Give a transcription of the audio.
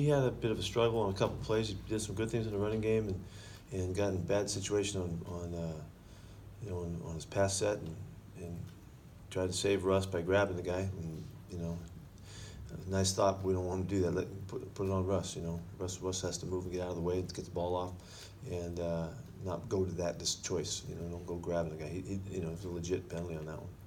he had a bit of a struggle on a couple of plays. He did some good things in the running game and got in a bad situation on his pass set and tried to save Russ by grabbing the guy. And, nice thought. We don't want him to do that. Put it on Russ. Russ has to move and get out of the way and get the ball off, and not go to that choice. Don't go grabbing the guy. It's a legit penalty on that one.